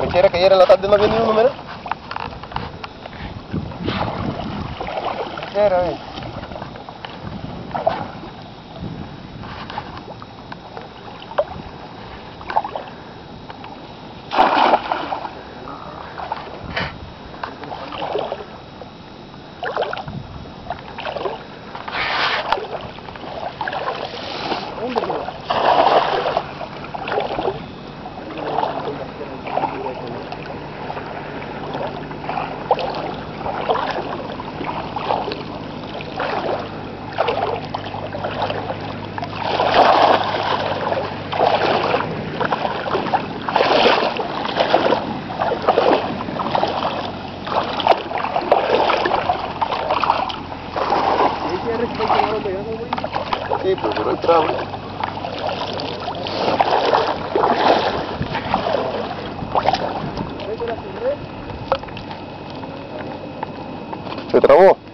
ranchera que ayer en la tarde no había ni uno, mira. Ranchera, sí, pues pero hay tramo. ¿Se trabó?